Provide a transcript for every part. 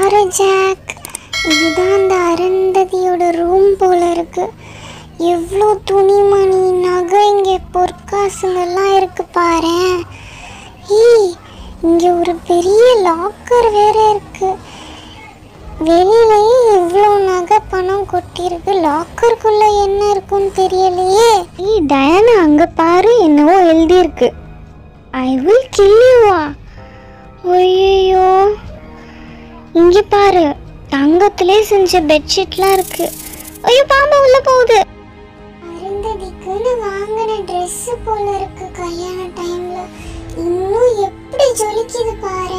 பாரு ஜாக், இதுதான் அந்த அருந்ததியோட ரூம் போல இருக்கு. எவ்வளோ துணிமணி நகை இங்கே பொற்காசுங்கெல்லாம் இருக்கு பாரு. இங்கே ஒரு பெரிய லாக்கர் வேற இருக்கு. வெளியிலேயே எவ்வளோ நகை பணம் கொட்டிருக்கு. லாக்கருக்குள்ள என்ன இருக்குன்னு தெரியலையே. டயானா அங்கே பாரு, என்னவோ எழுதியிருக்கு. ஐ வில் கில் யூவா. ஐயோ, இங்கே பாரு, தங்கத்திலே செஞ்ச பெட்ஷீட்லாம் இருக்கு. ஐயோ, பாம்பு உள்ள போகுது. அருந்ததிக்குன்னு வாங்கின ட்ரெஸ் போல இருக்கு. கல்யாண டைம்ல இன்னும் எப்படி ஜொலிக்குது பாரு.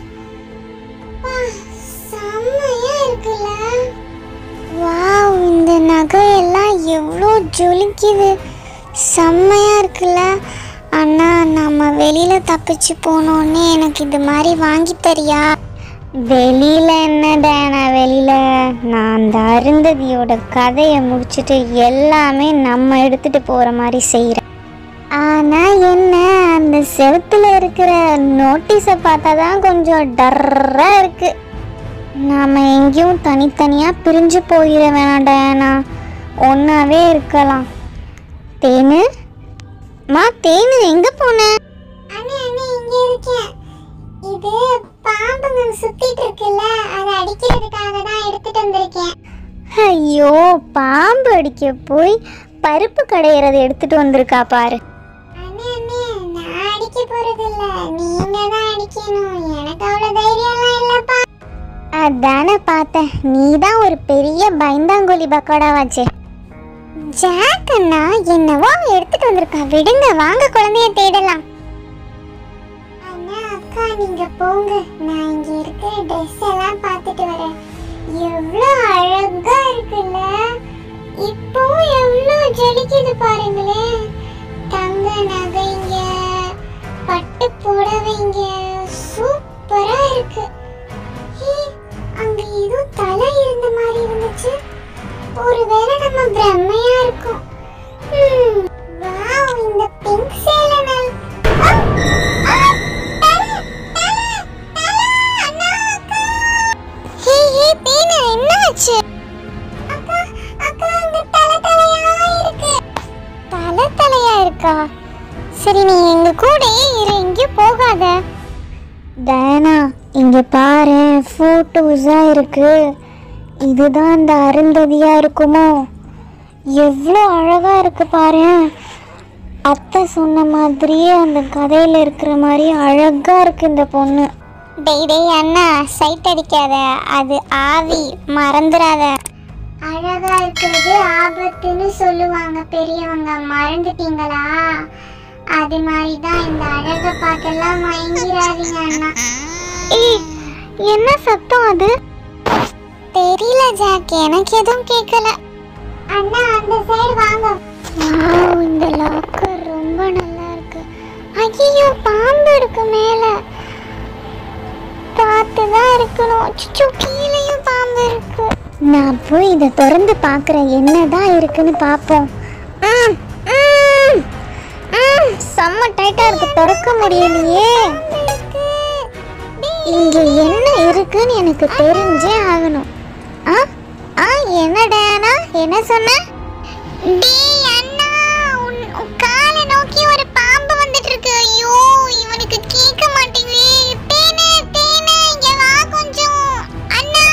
செம்மையா இருக்குல்ல. வாவ், இந்த நகையெல்லாம் எவ்வளோ ஜொலிக்குது. செம்மையா இருக்குல்ல. அண்ணா, நம்ம வெளியில தப்பிச்சு போனோன்னே எனக்கு இது மாதிரி வாங்கி தரியா? வெளியில என்னடா, நான் வெளியில நான் அந்த அருந்ததியோட கதையை முடிச்சுட்டு எல்லாமே நம்ம எடுத்துட்டு போற மாதிரி செய்கிறேன். ஆனா என்ன, அந்த செவுத்துல இருக்கிற நோட்டீஸை பார்த்தா தான் கொஞ்சம் டர்ரா இருக்கு. நாம எங்கேயும் தனித்தனியா பிரிஞ்சு போயிட வேணாம் டயானா, ஒன்னாவே இருக்கலாம். தேனு மா, தேனு எங்க போன? அண்ணே அண்ணே, இங்க இருக்கேன். இது பாம்புங்க சுத்திட்டு இருக்குல்ல, அதை அடிக்கிறதுக்காக தான் எடுத்துட்டு வந்திருக்கேன். ஐயோ, பாம்பு அடிக்க போய் பருப்பு கடையிறது எடுத்துட்டு வந்திருக்கா பாரு. அண்ணே அண்ணே, நான் அடிக்க போறது இல்ல, நீங்க தான் அடிக்கணும். எனக்கு அவ்வளவு தைரியம்லாம் இல்லப்பா. அதானே பார்த்தேன், நீ தான் ஒரு பெரிய பைந்தாங்கோலி பக்கோடாவாச்சே. ஜாக் அண்ணா என்னவோ எடுத்துட்டு வந்திருக்கா, விடுங்க, வாங்க குழந்தைய தேடலாம். அண்ணா அக்கா, நீங்க போங்க, நான் இங்க இருக்கிற ட்ரெஸ் எல்லாம் பார்த்துட்டு வரேன். எவ்வளோ அழகா இருக்குல்ல. இப்போ எவ்வளோ ஜொலிக்குது பாருங்களேன். தங்க நகைங்க, பட்டு புடவைங்க, சூப்பரா இருக்கு. அங்க ஏதோ தலை இருந்த மாதிரி இருந்துச்சு. ஒருவேளை நம்ம பிரம்மையா இருக்கும். வாவ், இந்த பிங்க் சேலை என்னாச்சு? அக்கா அக்கா, அங்க தலையா இருக்கா? சரி, நீ எங்க கூட இரு, எங்கேயும் போகாத. டயானா, இங்க பாரு, போட்டோஸா இருக்கு. இதுதான் அந்த அருந்ததியா இருக்குமோ? எவ்வளோ அழகா இருக்கு பாரு. அத்தை சொன்ன மாதிரியே அந்த கதையில இருக்கிற மாதிரி அழகா இருக்கு இந்த பொண்ணு. டேய் டேய் அண்ணா, சைட் அடிக்காத, அது ஆவி, மறந்துடாத. அழகா இருக்கிறது ஆபத்துன்னு சொல்லுவாங்க பெரியவங்க, மறந்துட்டீங்களா? அது மாதிரி தான் இந்த அழகை பார்த்தெல்லாம் மயங்கிடாதீங்க அண்ணா. என்ன சத்தம் அது? தெரியல ஜாக், எனக்கு எதுவும் கேட்கல. அண்ணா, அந்த சைடு வாங்க. வாவ், இந்த லாக்கர் ரொம்ப நல்லா இருக்கு. ஐயோ, பாம்பு இருக்கு மேல, பார்த்துதான் இருக்கணும். அச்சோ, கீழேயும் பாம்பு இருக்கு. நான் போய் இதை திறந்து பார்க்குறேன், என்னதான் இருக்குன்னு பார்ப்போம். செம்ம டைட்டா இருக்கு, திறக்க முடியலையே. இங்க என்ன இருக்குன்னு எனக்கு தெரிஞ்சே ஆகணும். என்ன டயானா, என்ன சொன்ன? டேய் அண்ணா, உன் காலை நோக்கி ஒரு பாம்பு வந்துட்டு இருக்கு. ஐயோ, இவனுக்கு கேட்க மாட்டேங்குது. தேனு தேனு, இங்க வா கொஞ்சம். அண்ணா,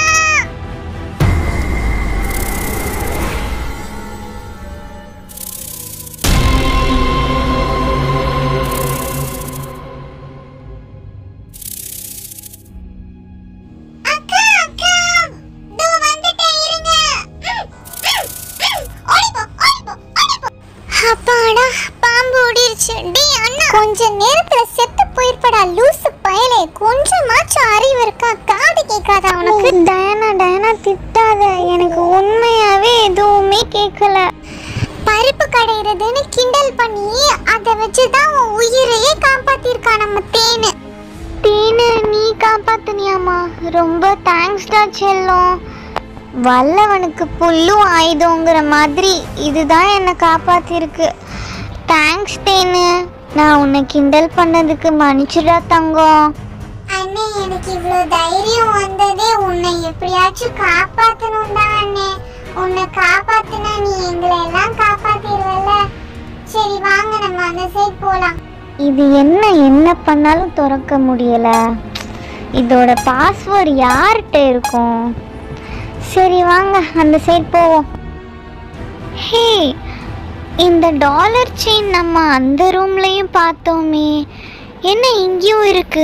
அப்பாடா, பாம்பு ஓடிருச்சு. டேய் அண்ணா, கொஞ்ச நேரத்துல செத்து போயிருப்படா லூசு பயலே. கொஞ்சமாச்சும் அறிவு இருக்கா? காது கேட்காதா உனக்கு? டயானா திட்டாத, எனக்கு உண்மையாவே எதுவுமே கேட்கல. பருப்பு கடையிறதுன்னு கிண்டல் பண்ணி அதை வச்சுதான் உன் உயிரையே காப்பாத்திருக்கா நம்ம தேனு. தேனு, நீ காப்பாத்துனியாமா? ரொம்ப தேங்க்ஸ்டா செல்லம். வல்லவனுக்கு புல்லும் ஆயுதங்கிற மாதிரி இதுதான் என்னை காப்பாத்திருக்கு. தேங்க்ஸ் தேனு, நான் உன்னை கிண்டல் பண்ணதுக்கு மன்னிச்சுடா தங்கம். அண்ணே எனக்கு இவ்ளோ தைரியம் வந்ததே உன்னை எப்படியாச்சும் காப்பாத்தணும் தான் அண்ணே. உன்னை காப்பாத்துனா நீ எங்களை எல்லாம் காப்பாத்திடுவல்ல. சரி வாங்க நம்ம அந்த சைடு போலாம். இது என்ன பண்ணாலும் திறக்க முடியல. இதோட பாஸ்வேர்டு யார்கிட்ட இருக்கும்? சரி வாங்க அந்த சைடு போவோம். ஹே, இந்த டாலர் செயின் நம்ம அந்த ரூம்லயும் பார்த்தோமே, என்ன இங்கேயும் இருக்கு?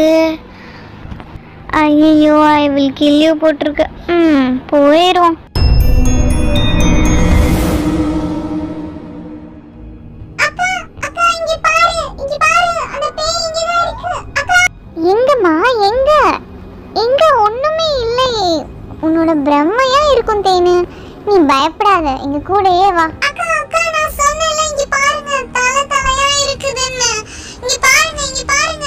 ஐயோ, ஐ வில் கில் யூ போட்டிருக்கு. போயிரும். எங்கம்மா? எங்க எங்க? ஒண்ணுமே இல்லையே. உன்னோட பிரம்மையா இருக்கும் தேனு. நீ பயப்படாத, எங்க கூடயே வா. அக்கா அக்கா, நான் சொன்னேன்ல, இங்க பாருங்க, தலை தலையா இருக்குதுன்னு. இங்க பாருங்க, இங்க பாருங்க.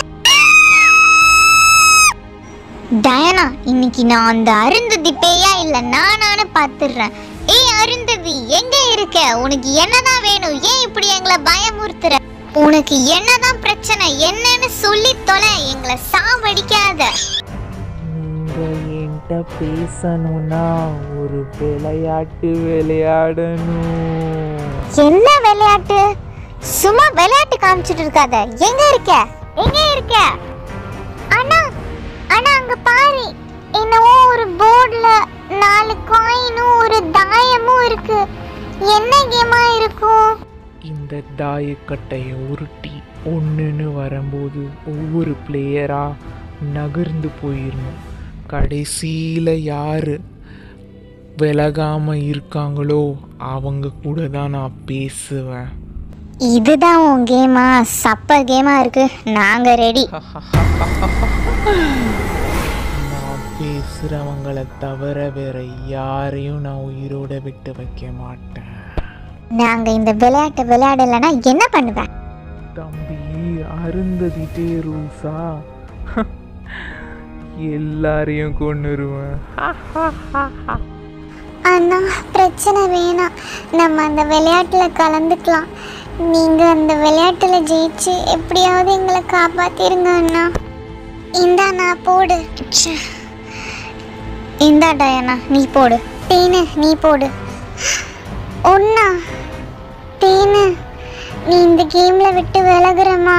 டயனா, இன்னைக்கு நான் அந்த அருந்ததி பேயா இல்ல நானானு பாத்துறேன். ஏய் அருந்ததி, எங்க இருக்க? உனக்கு என்னதான் வேணும்? ஏன் இப்படி எங்களை பயமுறுத்துற? உனக்கு என்னதான் பிரச்சனை? என்னன்னு சொல்லி தொலை, எங்களை சாவடிக்காத. நீங்க என்கிட்ட பேசணும்னா ஒரு விளையாட்டு விளையாடணும். என்ன விளையாட்டு? சும்மா விளையாட்டு காமிச்சிட்டு இருக்காத. எங்க இருக்க? எங்க இருக்க? அண்ணா அண்ணா, அங்க பாரு, என்னவோ ஒரு போர்டுல 4 காயினும் ஒரு தாயமும் இருக்கு. என்ன கேமா இருக்கும்? இந்த தாயக்கட்டையை உருட்டி ஒன்றுன்னு வரும்போது ஒவ்வொரு பிளேயரா நகர்ந்து போயிடணும். கடைசியில் யார் விலகாம இருக்காங்களோ அவங்க கூட தான் நான் பேசுவேன். இதுதான் உன் கேமா? சப்ப கேமா இருக்கு. நாங்க ரெடி. நான் பேசுகிறவங்களை தவிர வேற யாரையும் நான் உயிரோட விட்டு வைக்க மாட்டேன். நாங்க இந்த விளையாட்டை விளையாடலைன்னா என்ன பண்ணுவேன்? தம்பி, அருந்ததிட்டே ரூல்ஸா? எல்லாரையும் கொன்னுருவேன். அண்ணா பிரச்சனை வேணாம், நம்ம அந்த விளையாட்டுல கலந்துக்கலாம். நீங்க அந்த விளையாட்டுல ஜெயிச்சு எப்படியாவது எங்களை காப்பாத்திருங்க அண்ணா. இந்தா நான் போடு. இந்தா டயனா நீ போடு. தேனு நீ போடு. ஒன்னா தேனு, நீ இந்த கேம்ல விட்டு விலகுறமா?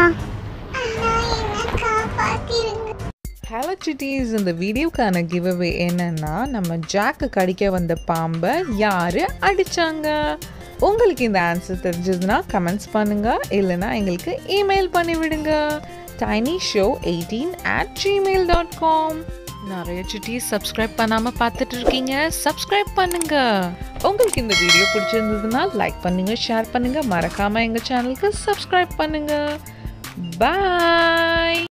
ஹலோ சிட்டீஸ், இந்த வீடியோக்கான கிவ்அவே என்னன்னா, நம்ம ஜாக்கு கடிக்க வந்த பாம்பை யார் அடித்தாங்க? உங்களுக்கு இந்த ஆன்சர் தெரிஞ்சதுன்னா கமெண்ட்ஸ் பண்ணுங்கள், இல்லைனா எங்களுக்கு இமெயில் பண்ணிவிடுங்க. tinyshow18@gmail.com. நிறைய சிட்டீஸ் சப்ஸ்கிரைப் பண்ணாமல் பார்த்துட்டு இருக்கீங்க, சப்ஸ்கிரைப் பண்ணுங்க. உங்களுக்கு இந்த வீடியோ பிடிச்சிருந்ததுன்னா லைக் பண்ணுங்க, ஷேர் பண்ணுங்க, மறக்காமல் எங்கள் சேனலுக்கு சப்ஸ்கிரைப் பண்ணுங்க. பாய்.